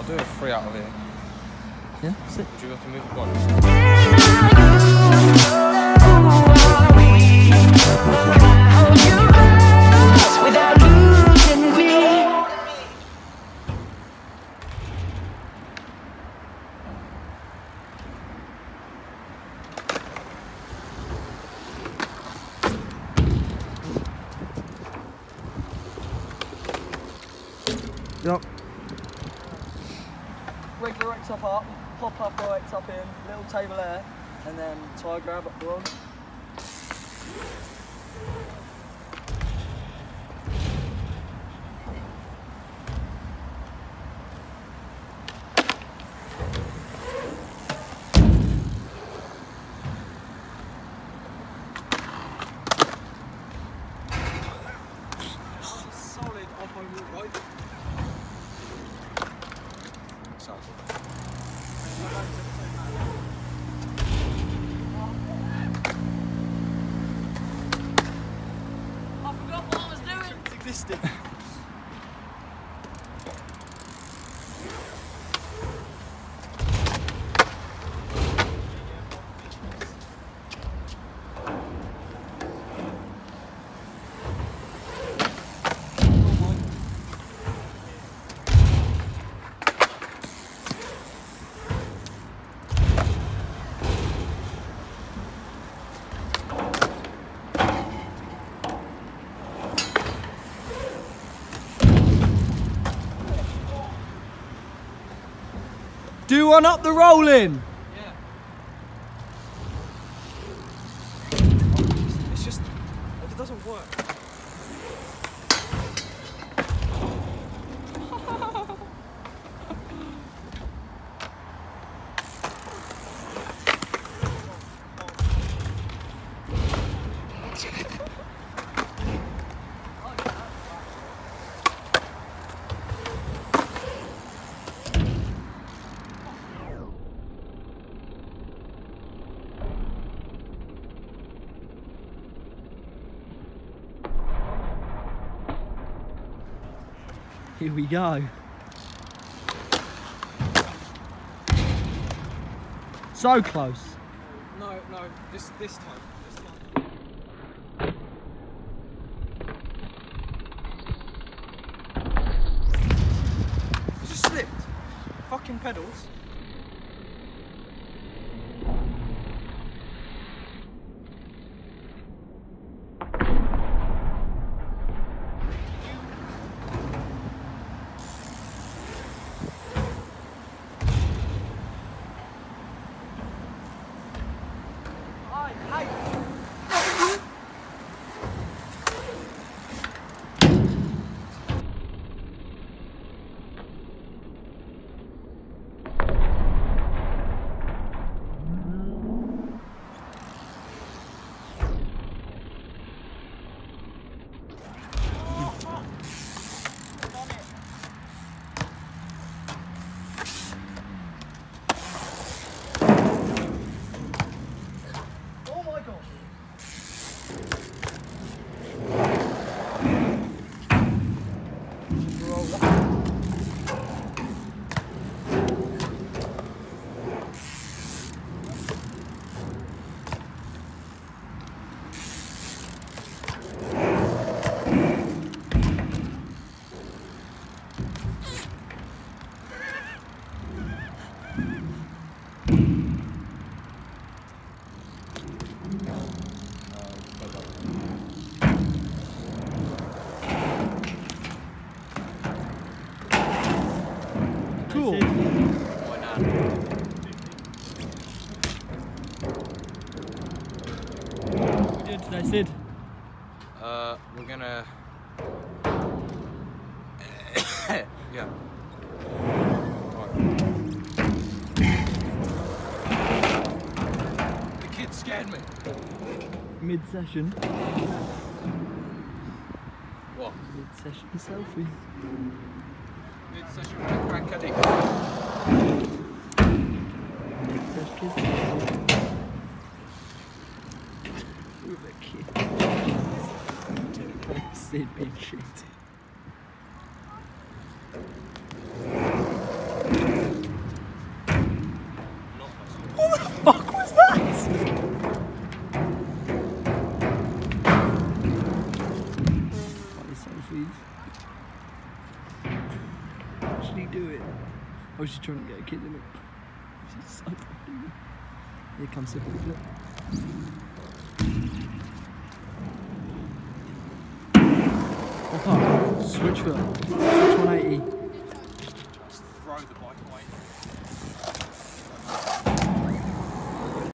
I'll do a 3 out of here. Yeah, sick. Would you have to move the body? Yep. Rig the Rex up, pop up the Rex up in, little table there, and then tie grab up the rod. Solid off on your right. Existed. Do one up the rolling. Yeah. It's just, it doesn't work. Here we go. So close. No, this time. It just slipped. Fucking pedals. Cool. Why not? What we doing today, Sid? We're gonna... yeah. The kid scared me. Mid-session. What? Mid-session selfie. Mid-session with a crack addict. Mid-session with a kid. Sid being shit. was just trying to get a kid in it. She's so fucking good. Here comes the flip. Hop up, switch foot, switch 180. Throw the bike away.